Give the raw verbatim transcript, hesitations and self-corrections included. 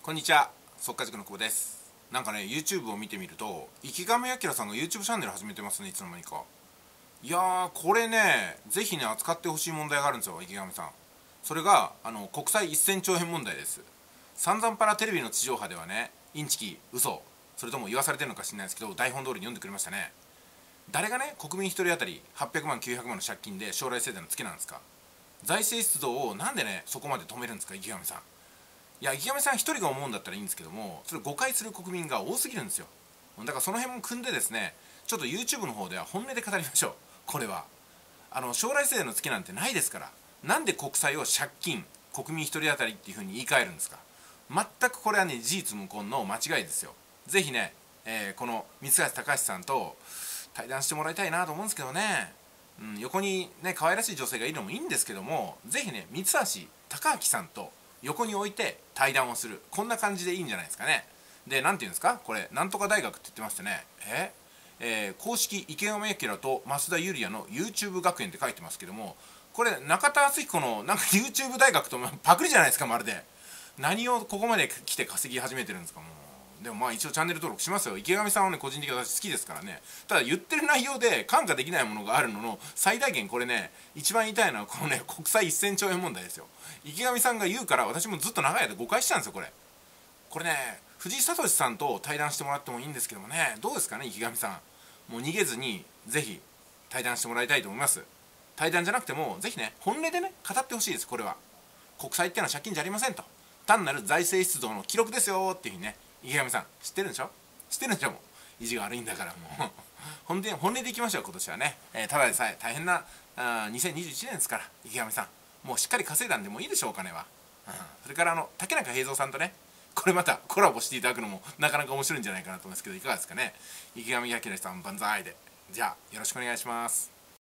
こんにちは、速稼塾の久保です。なんかね、YouTube を見てみると、池上彰さんが YouTube チャンネル始めてますね、いつの間にか。いやー、これね、ぜひね、扱ってほしい問題があるんですよ、池上さん。それが、あの、国際せんちょうえん問題です。散々パラテレビの地上波ではね、インチキ、嘘、それとも言わされてるのか知らないですけど、台本通りに読んでくれましたね。誰がね、国民ひとり当たりはっぴゃくまん、きゅうひゃくまんの借金で将来世代のツケなんですか。財政出動をなんでね、そこまで止めるんですか、池上さん。いや、池上さん一人が思うんだったらいいんですけども、それ誤解する国民が多すぎるんですよ。だからその辺も組んでですね、ちょっと YouTube の方では本音で語りましょう。これはあの将来世代の月なんてないですから。なんで国債を借金国民一人当たりっていうふうに言い換えるんですか。全くこれはね、事実無根の間違いですよ。ぜひね、えーこの三橋隆さんと対談してもらいたいなと思うんですけどね。うん、横にね可愛らしい女性がいるのもいいんですけども、ぜひね、三橋隆明さんと横に置いて対談をする、こんな感じでいいんじゃないですかね。で、なんていうんですか、これなんとか大学って言ってましてね、ええー公式池上彰と増田ユリアの YouTube 学園って書いてますけども、これ中田敦彦のなんか YouTube 大学とパクリじゃないですか、まるで。何をここまで来て稼ぎ始めてるんですか。もうでもまあ一応チャンネル登録しますよ。池上さんはね、個人的に私好きですからね。ただ言ってる内容で看過できないものがあるのの最大限、これね、一番言いたいのはこのね、国際せんちょうえん問題ですよ。池上さんが言うから私もずっと長い間誤解したんですよ。これこれね、藤井聡さんと対談してもらってもいいんですけどもね、どうですかね、池上さん。もう逃げずにぜひ対談してもらいたいと思います。対談じゃなくてもぜひね、本音でね語ってほしいです。これは国債ってのは借金じゃありませんと、単なる財政出動の記録ですよっていうふうにね。池上さん知ってるんでしょ。知ってるんでしょ。もう意地が悪いんだから、もう本音本音でいきましょう。今年はね、えー、ただでさえ大変なあにせんにじゅういちねんですから。池上さんもうしっかり稼いだんでもういいでしょう、お金は。うん、それからあの竹中平蔵さんとね、これまたコラボしていただくのもなかなか面白いんじゃないかなと思いますけど、いかがですかね。池上彰さん万歳で。じゃあよろしくお願いします。